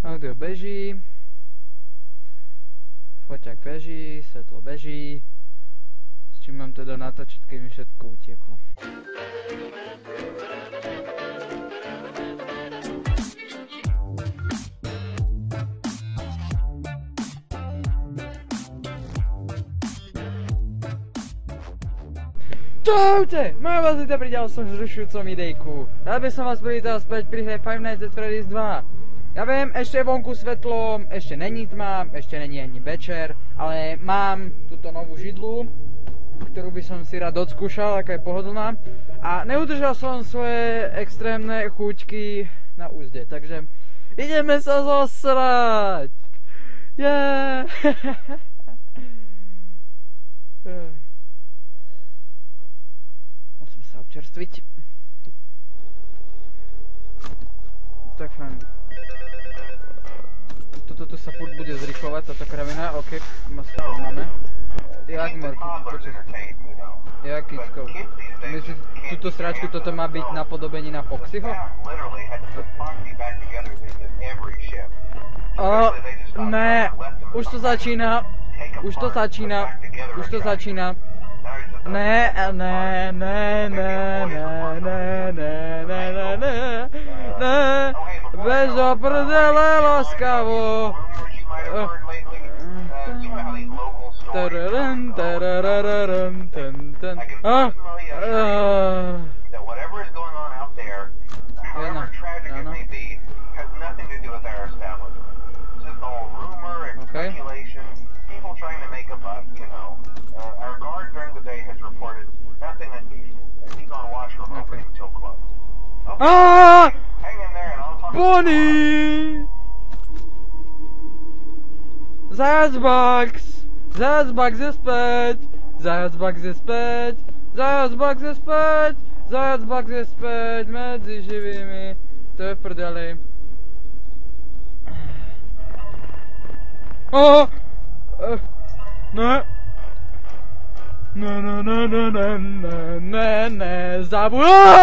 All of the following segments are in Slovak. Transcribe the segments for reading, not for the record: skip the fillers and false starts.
Audio beží. Foťák beží, svetlo beží. S čím mám teda natočiť, keď mi všetko utieklo. Čaute! Moja vás víte pri ďalšom zrušujúcom videjku. Rád by som vás privítal späť pri hre Five Nights at Freddy's 2. Ja viem, ešte je vonku svetlo, ešte není tma, ešte není ani večer, ale mám túto novú židlu, ktorú by som si rád odskúšal, aká je pohodlná. A neudržal som svoje extrémne chuťky na úzde, takže ideme sa zosrať! Yeah. Musím sa občerstviť. Tak fajn. Toto sa furt bude zrýchlovať, táto kravina, ok, máme. Jak Morky, počuť. Jak Kicko. Myslíš, túto sračku, toto má byť napodobenina Foxyho? Ne, už to začína. Ne, bez oprdele laskavo. Bonnie! Zajacbox je späť! Zajacbox je späť medzi živými. To je v prdeli. Ne, zabuď.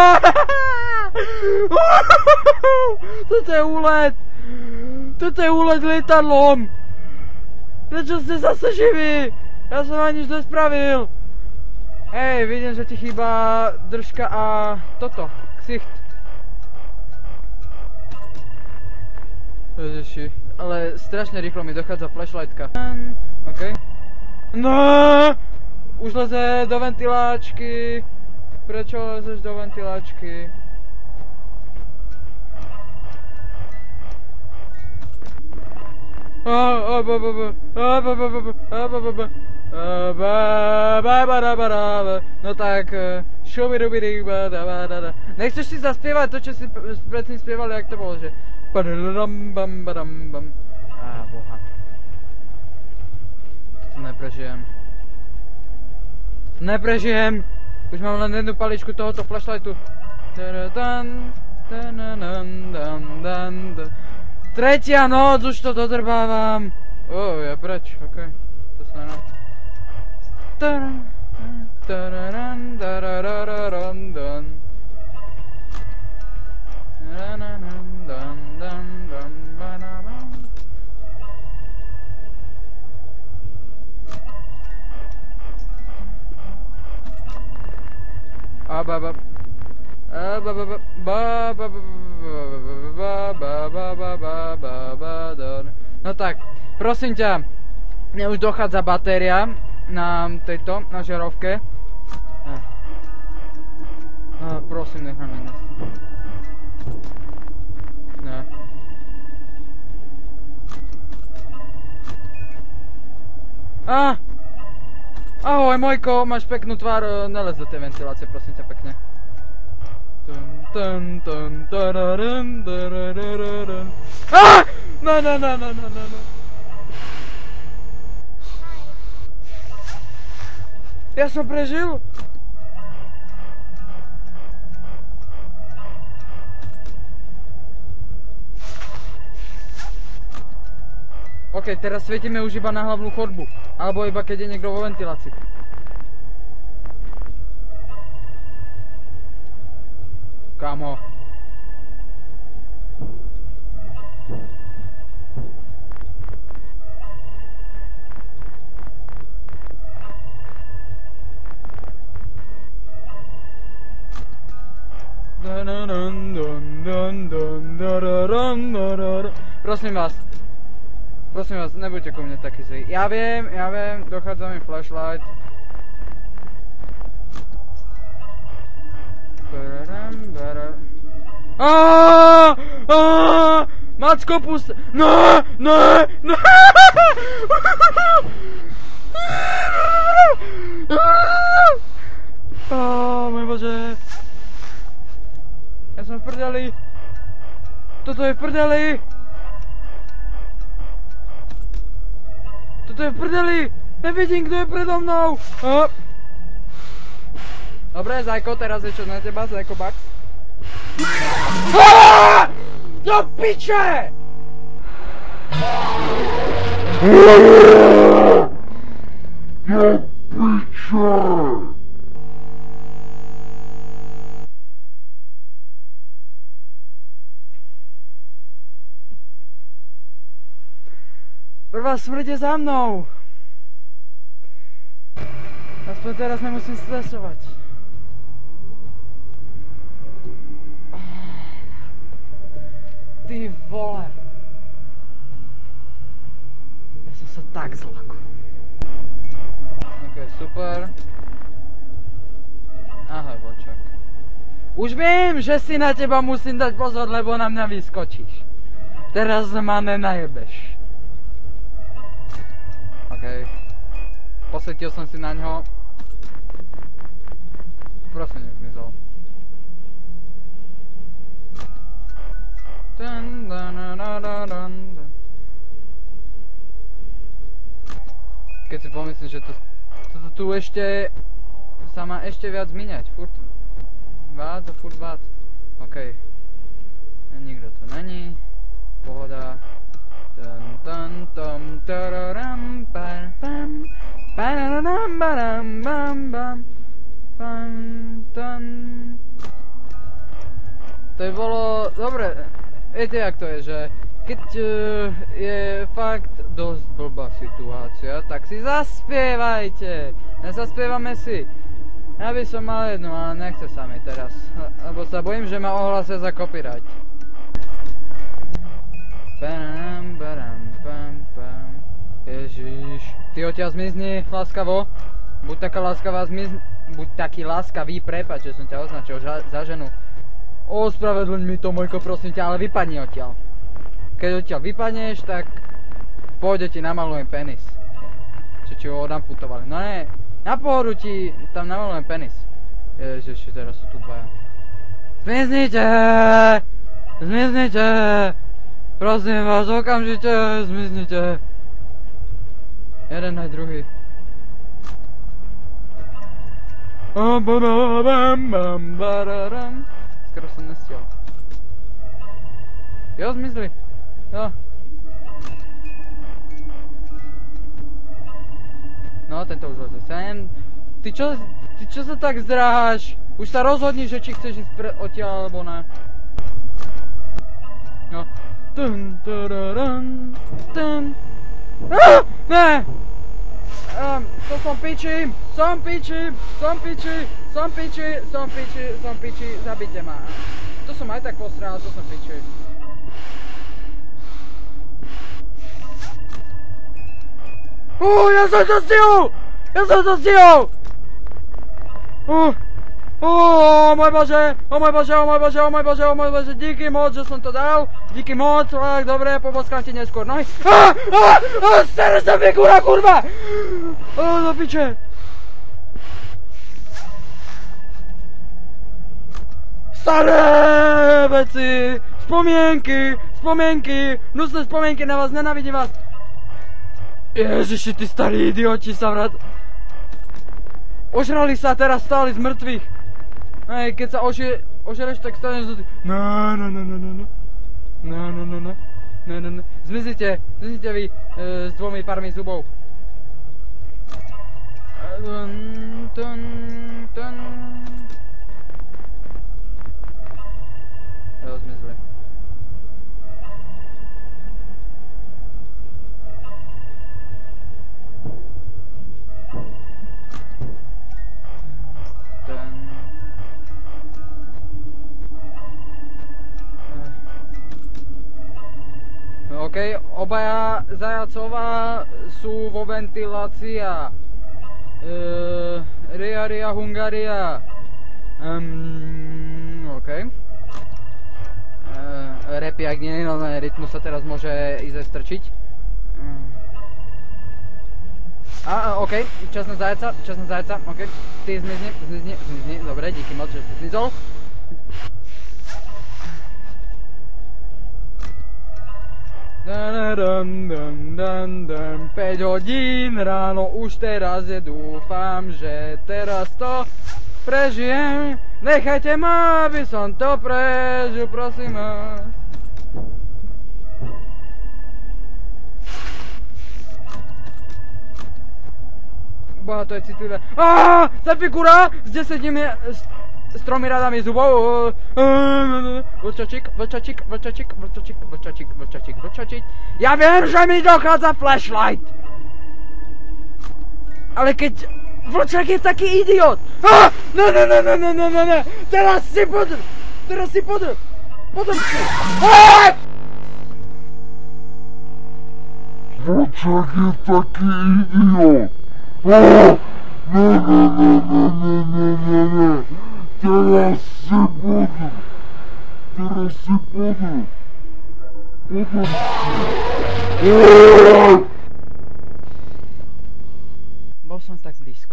Toto je úlet lietadlom. Prečo ste zase živí? Ja som ani nič nespravil. Hej, vidím, že ti chýba držka a toto, ksicht. Ježiši, ale strašne rýchlo mi dochádza flashlightka. OK. No, už leze do ventiláčky. Prečo lezeš do ventiláčky? No tak, nechceš si zaspievať to, čo si predtým spievali, jak to bolo, že boha. Toto neprežijem. Už mám len jednu paličku tohoto flashlightu. Tretia noc, už to dodrbávam. Ja preč, okej. To sa nedá. No tak, prosím ťa, mne už dochádza batéria na tejto, na žiarovke. Prosím, nechám jedno. Ne. Ahoj, Mojko, máš peknú tvár, nelez do tej ventilácie, prosím ťa pekne. No. Ja som prežil? OK, teraz svietime už iba na hlavnú chodbu. Alebo iba keď je niekto vo ventilácii. Kámo. Prosím vás, nebuďte ku mne taký zlý. Ja viem, dochádza mi flashlight. Macko, pust... Ne! Môj bože. Ja som v prdeli. Toto je v prdeli. Nevidím, kto je predo mnou. Dobre, Zajko, teraz je čo na teba, Zajko Bax. Do piče! Prvá smrť je za mnou. Aspoň teraz nemusím stresovať. Ty vole. Ja som sa tak zlakol. Ok, super. Ahoj, vočak. Už viem, že si na teba musím dať pozor, lebo na mňa vyskočíš. Teraz ma nenajebeš. Ok. Posvetil som si na ňo. Prosím, nezmizol. Keď si pomyslím, že toto tu ešte sa má ešte viac míňať. Furt vác. Ok. Nikto tu není. Pohoda. To by bolo dobre. Viete, jak to je, že keď je fakt dosť blbá situácia, tak si zaspievajte. Nezaspievame si. Ja by som mal jednu, ale nechce sa mi teraz, lebo sa bojím, že ma ohlasia za copyright. Ježiš. Ty odtiaľ zmizni, láskavo. Buď taká láskavá, buď taký láskavý, prepáč, že som ťa označil za ženu. Ospravedlň mi to, Mojko, prosím ťa, ale vypadni odtiaľ. Keď odtiaľ vypadneš, tak pôjde ti namalujem penis. Čo ti ho odamputovali. No ne, na pohodu ti tam namalujem penis. Ježiš, teraz sú tu dvaja. Zmiznite! Prosím vás, okamžite, zmiznite. Jeden aj druhý. Skoro som nestiel. Jo, zmizli. Jo. No, tento už hoď sem. Ty čo sa tak zdráhaš? Už sa rozhodni, že či chceš ísť odtiaľ, alebo ne. No. Ne! To som piči, zabite ma. To som aj tak postrál, to som piči. Ja som to stihol! Môj bože, díky moc, že som to dal. Díky moc, tak dobre, poboskám ti neskôr nohy. Sere sa figura, kurva! Do piče. Staré veci, spomienky, hnusné spomienky na vás, nenávidím vás. Ježiši, ty starí idioti sa vrát. Ožrali sa, teraz stáli z mŕtvych. Hej, keď sa ožereš, tak staneš z... No. Zmiznite vy s dvomi pármi zubov. Jo, zmizli. OK, obaja zajacová sú vo ventilácia. Ria Hungaria. OK. Repy, ak nie, no rytmus sa teraz môže ísť aj strčiť. OK, čas na zajaca, OK. Ty zmizni, dobre, díky moc, že si zmizol. Päť hodín ráno, už teraz je, dúfam, že teraz to prežijem. Nechajte ma, aby som to prežil, prosím vás. Boha, to je citlivé. Tá figura s 10 s 3 radami zubov. Vlčačík. Ja viem, že mi dochádza flashlight. Ale keď Vlčak je taký idiot. Ne. Teraz si podr. Vlčak je taký idiot. Ne. Teraz si podr. Bol som tak blízko.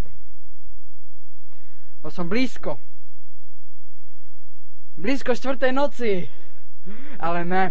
Blízko 4. noci. Ale ne.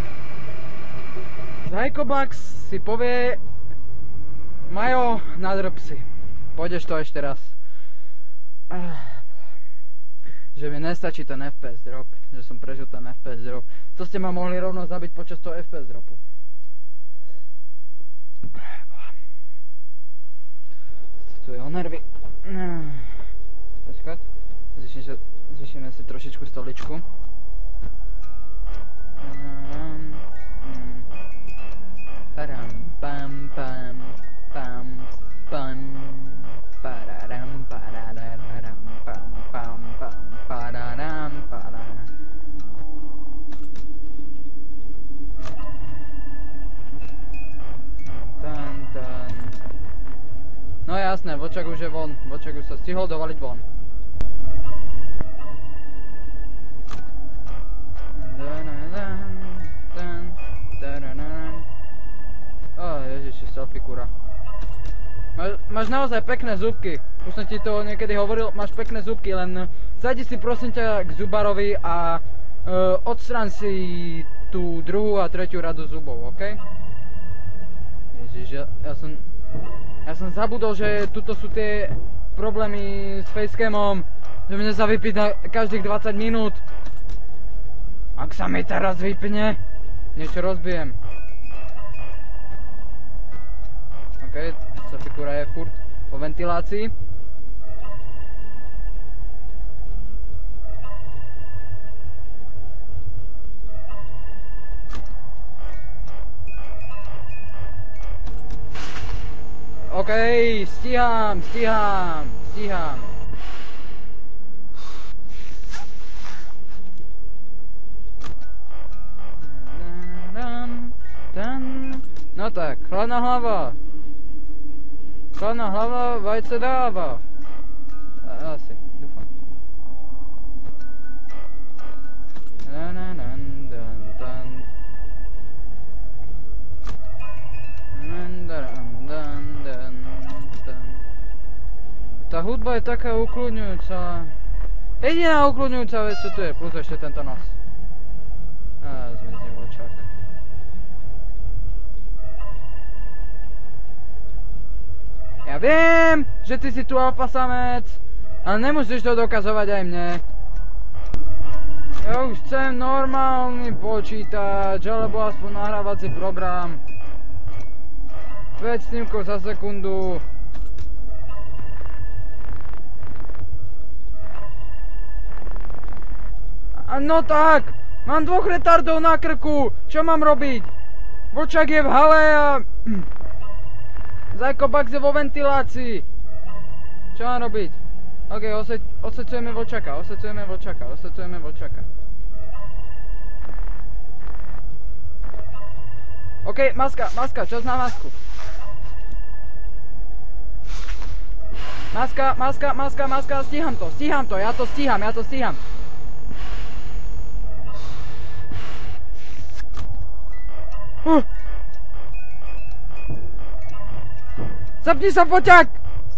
Zajkobax si povie: Majo, nadrb si. Pôjdeš to ešte raz. Že mi nestačí ten FPS drop. Že som prežil ten FPS drop. To ste ma mohli rovno zabiť počas toho FPS dropu. Tu je o nervy. Počkať. Zvýšime si trošičku stoličku. Param, pam, pam, pam, pam, pararam, parararam, pam, pam, pam, pararam, pararam. Tan. No jasné, Vlčak už je von. Vlčak už sa stihol dovaliť von. Ježiši, selfie kura. Máš naozaj pekné zúbky. Už som ti to niekedy hovoril, máš pekné zúbky, len sajdi si prosím ťa k zubarovi a odstran si tú druhú a tretiu radu zubov, OK? Ježiš, ja som zabudol, že tuto sú tie problémy s facecamom, že mne sa vypí na každých 20 minút. Ak sa mi teraz vypne, niečo rozbijem. OK, sa figura je furt po ventilácii. OK, stíham. No tak, chladná hlava, vajce dáva. Asi, dúfam. Tá hudba je taká ukľudňujúca. Jediná ukľudňujúca vec, čo tu je, plus ešte tento nos. Zmizne Vlčak. Ja viem, že ty si tu alfa samec, ale nemusíš to dokazovať aj mne. Ja už chcem normálny počítač, alebo aspoň nahrávací program. 5 snímkov za sekundu. No tak, mám 2 retardov na krku, čo mám robiť? Vlčak je v hale a... Zajkobax je vo ventilácii. Čo mám robiť? OK, osecujeme Vlčaka. OK, maska, čas na masku. Maska, stíham to, ja to stíham. Zapni sa, foťák!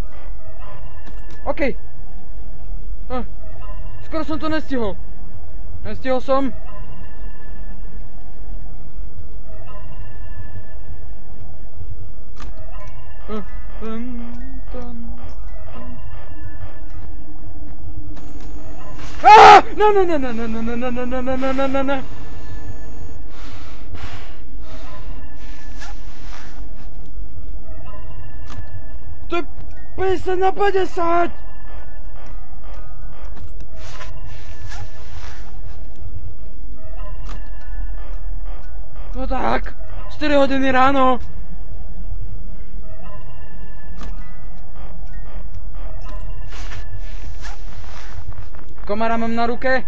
OK. Skoro som to nestihol. Nestihol som. No. To je 50/50! No tak, 4 hodiny ráno. Komára mám na ruke.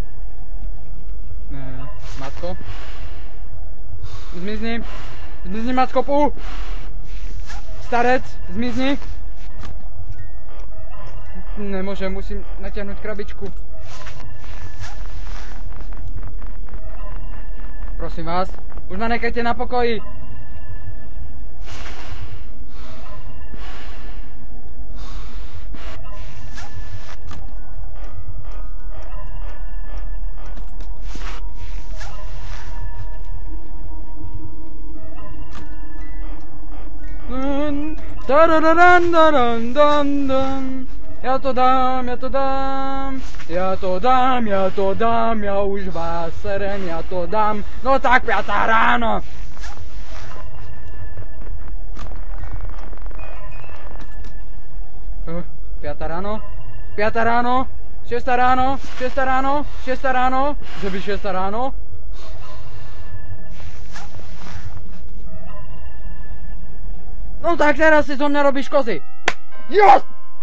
Macko. Zmizni, Macko, pú. Starec, zmizni. Nemôžem, musím natiahnuť krabičku. Prosím vás, už ma nechajte na pokoji. Ja to dám, ja už vás serem, ja to dám. No tak 5 ráno. Piatá ráno? 6 ráno? Že by 6 ráno? No tak teraz si zo mňa robíš kozy. Ja!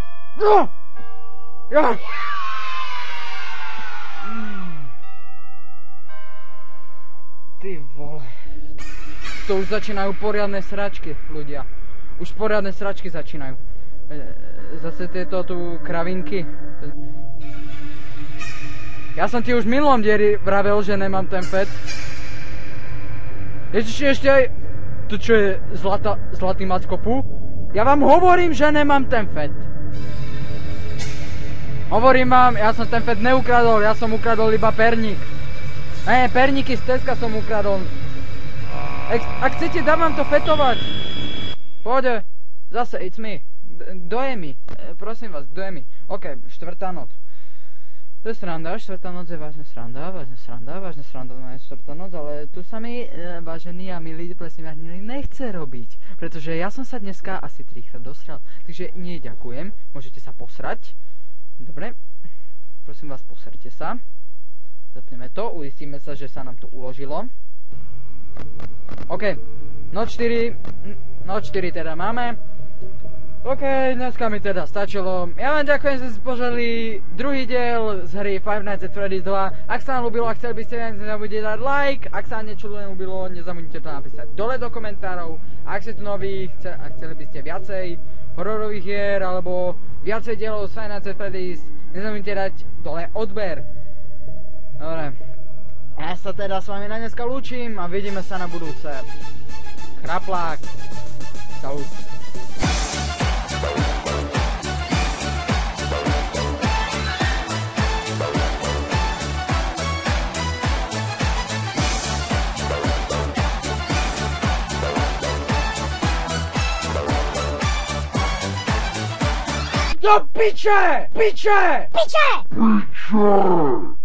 Ty vole. To už začínajú poriadne sračky, ľudia. Už poriadne sračky začínajú. Zase tieto tu kravinky. Ja som ti už v minulom dieri vravel, že nemám ten fet. Ešte aj... To čo je zlatý Macko, pú? Ja vám hovorím, že nemám ten fet. Hovorím vám, ja som ten fet neukradol, ja som ukradol iba perník. Perníky z Teska som ukradol. Ak chcete, dám vám to fetovať. Pôjde. Zase, it's me. Kto je mi? Prosím vás, kto je mi? OK, 4. noc. To je sranda, 4. noc je vážne sranda na 4. noc, ale tu sa mi, vážení a milí, prosím vás, nechce robiť, pretože ja som sa dneska asi 3-krát dosral, takže nie, ďakujem, môžete sa posrať. Dobre, prosím vás, poserte sa. Zapneme to, uistíme sa, že sa nám to uložilo. OK, noc 4 teda máme. OK, dneska mi teda stačilo. Ja vám ďakujem, že ste pozreli druhý diel z hry Five Nights at Freddy's 2. Ak sa vám ľúbilo a chceli by ste, nezabudnite dať like. Ak sa vám niečo ľúbilo, nezabudnite to napísať dole do komentárov. Ak ste tu noví a chceli by ste viacej hororových hier alebo viacej dielov z Five Nights at Freddy's, nezabudnite dať dole odber. Dobre. Ja sa teda s vami na dneska lúčim a vidíme sa na budúce. Chraplák. Salut. Do piče! Piče! Piče!